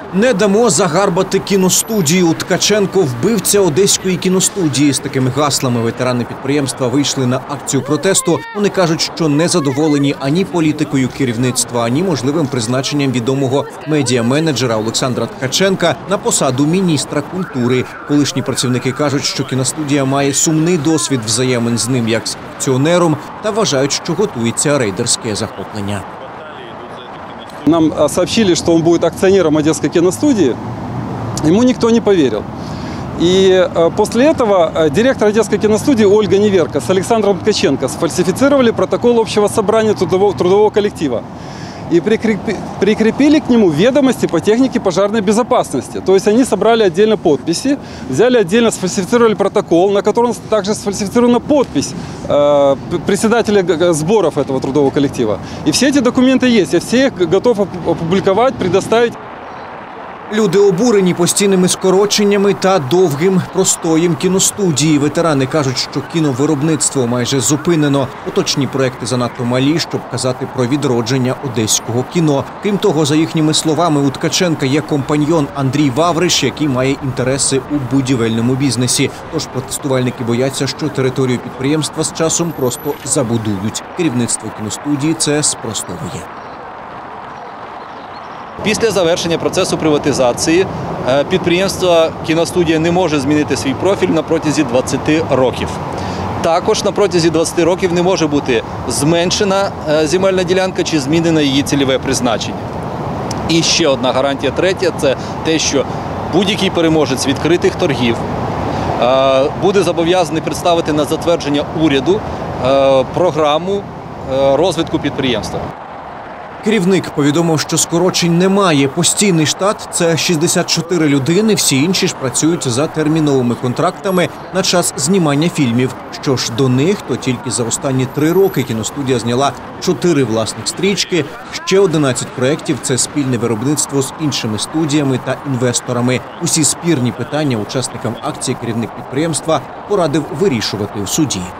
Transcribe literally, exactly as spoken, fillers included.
Не дамо загарбати кіностудію. Ткаченко – вбивця одеської кіностудії. З такими гаслами ветерани підприємства вийшли на акцію протесту. Вони кажуть, що не задоволені ані політикою керівництва, ані можливим призначенням відомого медіа-менеджера Олександра Ткаченка на посаду міністра культури. Колишні працівники кажуть, що кіностудія має сумний досвід взаємин з ним як з акціонером та вважають, що готується рейдерське захоплення. Нам сообщили, что он будет акционером Одесской киностудии. Ему никто не поверил. И после этого директор Одесской киностудии Ольга Неверка с Александром Ткаченко сфальсифицировали протокол общего собрания трудового, трудового коллектива. И прикрепили к нему ведомости по технике пожарной безопасности. То есть они собрали отдельно подписи, взяли отдельно, сфальсифицировали протокол, на котором также сфальсифицирована подпись э, председателя сборов этого трудового коллектива. И все эти документы есть, я все их готов опубликовать, предоставить. Люди обурені постійними скороченнями та довгим простоєм кіностудії. Ветерани кажуть, що кіновиробництво майже зупинено. Поточні проекти занадто малі, щоб казати про відродження одеського кіно. Крім того, за їхніми словами, у Ткаченка є компаньйон Андрій Вавриш, який має інтереси у будівельному бізнесі. Тож протестувальники бояться, що територію підприємства з часом просто забудують. Керівництво кіностудії це спростовує. Після завершення процесу приватизації підприємство «Кіностудія» не може змінити свій профіль на протязі двадцяти років. Також на протязі двадцяти років не може бути зменшена земельна ділянка чи змінено її цільове призначення. І ще одна гарантія третя – це те, що будь-який переможець відкритих торгів буде зобов'язаний представити на затвердження уряду програму розвитку підприємства. Керівник повідомив, що скорочень немає. Постійний штат – це шістдесят чотири людини, всі інші ж працюють за терміновими контрактами на час знімання фільмів. Що ж до них, то тільки за останні три роки кіностудія зняла чотири власних стрічки, ще одинадцять проєктів – це спільне виробництво з іншими студіями та інвесторами. Усі спірні питання учасникам акції керівник підприємства порадив вирішувати в суді.